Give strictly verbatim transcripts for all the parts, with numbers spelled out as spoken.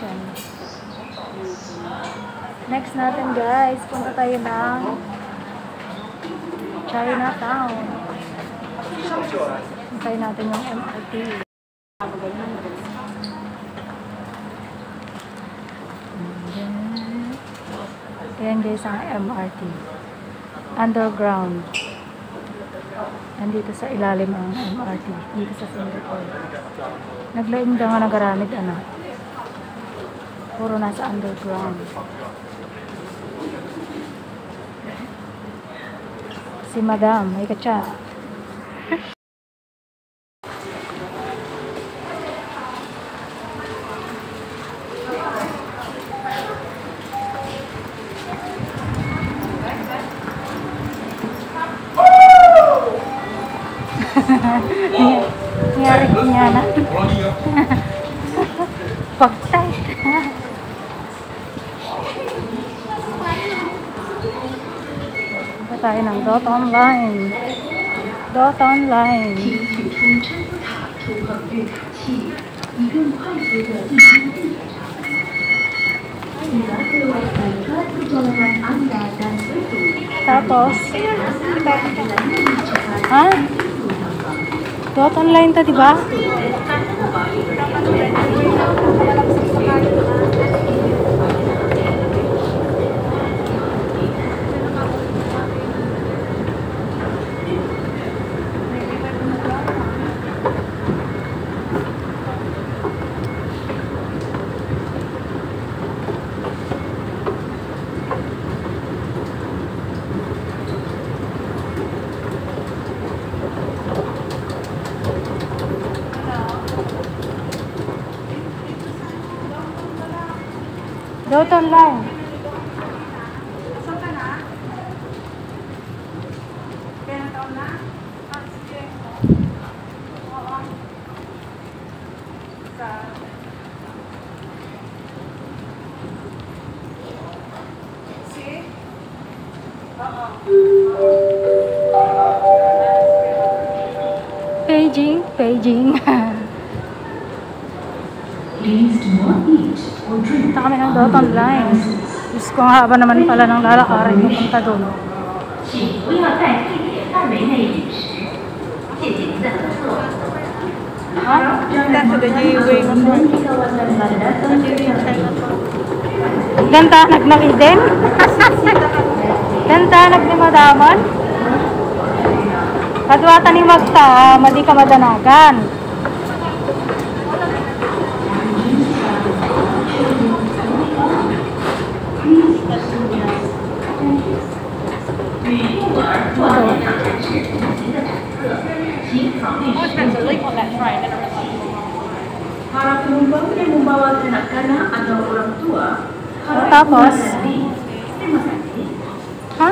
station. Next natin guys, punta tayo ng Chinatown. Puntayin natin yung M R T. Ayan guys ang M R T. Underground. Nandito sa ilalim ang M R T. Dito sa Singapore. Naglaing daw nga nagaramid ano. Puro nasa underground. Si Madam, may katsa. Nangyari niya na. Pagtay. Punta tayo ng Doton Line. Doton Line. Tapos, ha? Doton Line ta, diba? Doton Line. Saan ka na? Kaya na taon na? Ah, sige. Oo. Sa... See? Oo. Beijing, Beijing. Punta kami ng Doton Line. Diyos ko, nga ba naman pala ng lalakarin yung punta doon. Ha? Ganta nagnaiden? Ganta nagnimadamon? Kadwata ni Magta, madi ka madanagan. Para penumpang yang membawa kanak-kanak atau orang tua, tapos, ha?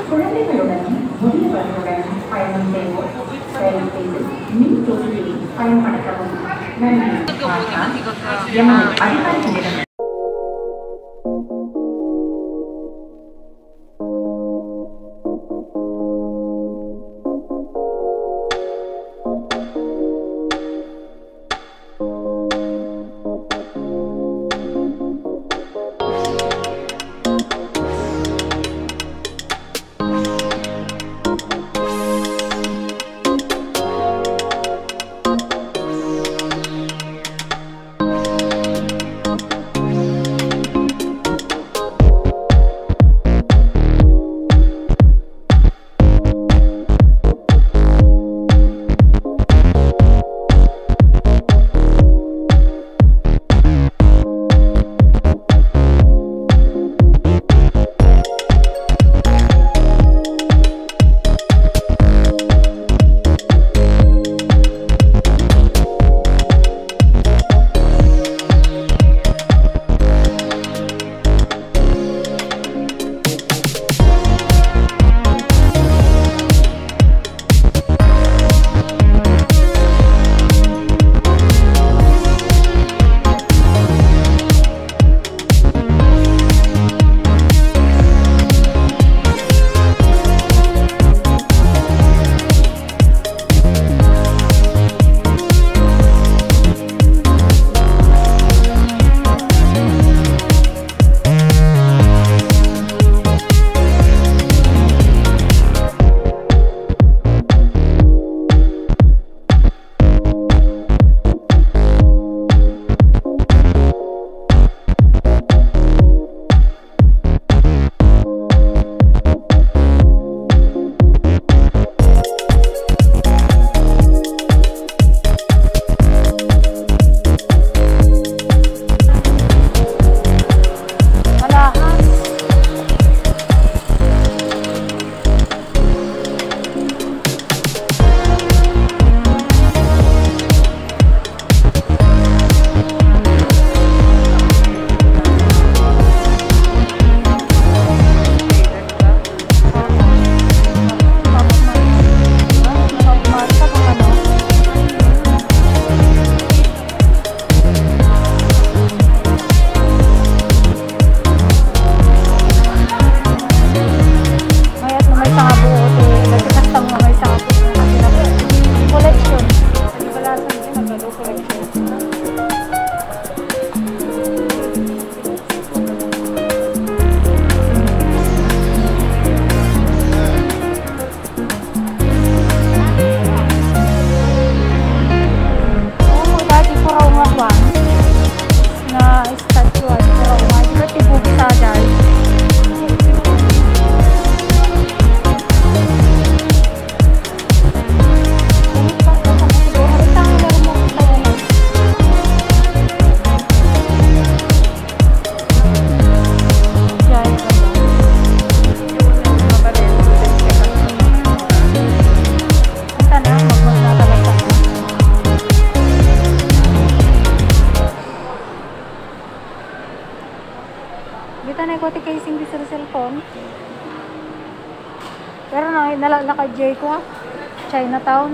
nalalakad Jay ko ha. Chinatown.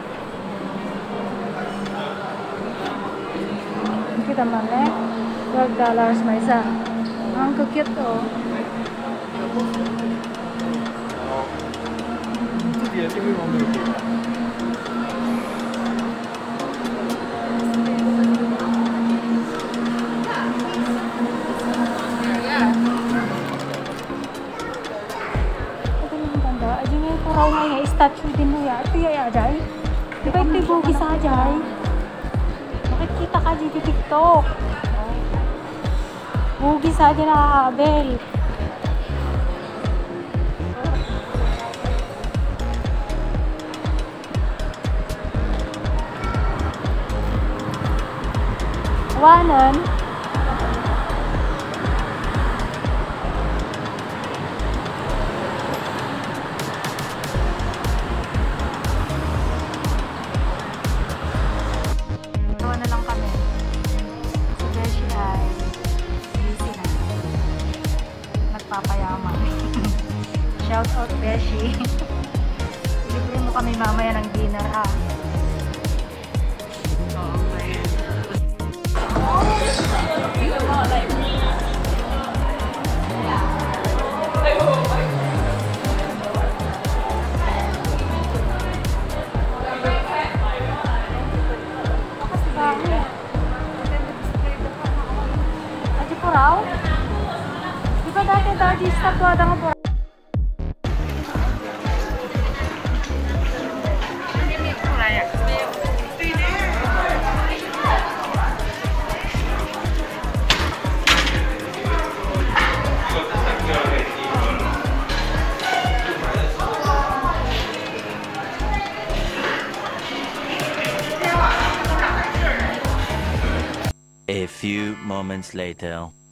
Kita man eh. twelve dollars may isa. Ang cute oh. 自己也定位网没有给。 Kurang nga statue din mo ya. Ito ya Ajay. Di ba ito yung bugis Ajay? Makikita ka dito TikTok. Bugis aja nakakabel. Wanan. Papayaman. Shout out Beshi. Libre mo kami mamaya ng dinner ha. Aji Purao? Diba dati dati statwa da nga po? A few moments later.